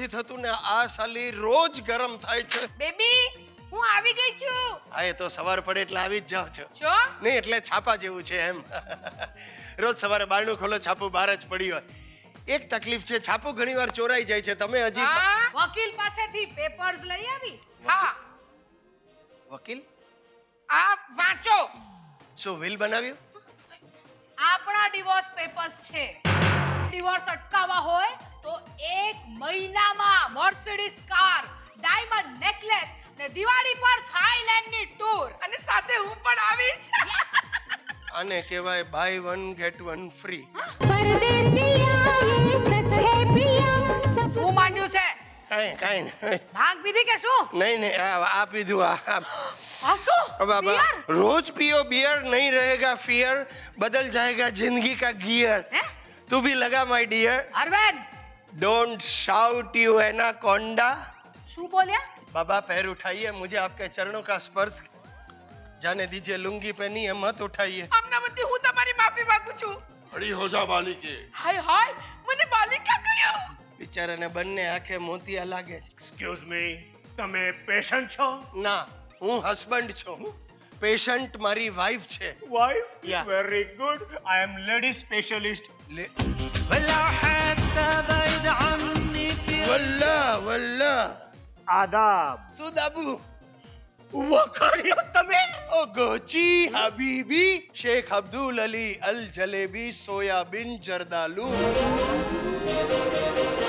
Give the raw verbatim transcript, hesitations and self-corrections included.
થતું ને આ સાલી રોજ ગરમ થાય છે. બેબી હું આવી ગઈ છું. હા એ તો સવાર પડે એટલે આવી જ જાવ છો. છો નહીં એટલે છાપા જેવું છે એમ. રોજ સવારે બારણું ખોલો છાપું બહાર જ પડી હોય. એક તકલીફ છે, છાપું ઘણીવાર ચોરાઈ જાય છે. તમે હજી વકીલ પાસેથી પેપર્સ લઈ આવી. હા વકીલ આ વાંચો. શું વિલ બનાવ્યું? આપણા ડિવોર્સ પેપર્સ છે. ડિવોર્સ અટકાવવા હોય તો એક મહિનામાં મર્સિડીઝ કાર, ડાયમંડ નેકલેસ ને દિવાળી પર થાઈલેન્ડની ટૂર અને સાથે હું પણ આવી છું. આને કહેવાય buy one get one free. શું માંડ્યું છે? કાંઈ કાંઈ નહીં. ભાંગ પીધી કે શું? નહીં નહીં આ આ પીધું. આ આ શું? બાબા રોજ पियो बियर नहीं रहेगा फियर बदल जाएगा जिंदगी का गियर. तू भी लगा my dear. Arvind don't shout you anaconda. શું बोलिया? बाबा पैर उठाइए, मुझे आपके चरणों का स्पर्श जाने दीजिए. लुंगी पहनी है मत उठाइए. અમનાવતી હું તમારી માફી માંગુ છું. खड़ी हो जा बालिके. હાય હાય મને બાલિકા કહ્યું. બિચારાને બંને આંખે મોતિયા લાગે છે. એક્સક્યુઝ મી, તમે પેશન્ટ છો? ના હું હસબન્ડ છું. પેશન્ટ મારી વાઈફ છે. Wife? Yeah. Very good. I am lady specialist. વલ્લા વલ્લા આદાબ. શું દાબુ? ઉભો કર્યો તમે? ઓ ગોચી હબીબી Sheikh Abdul Ali Al jalebi soyabean જરદાલુ.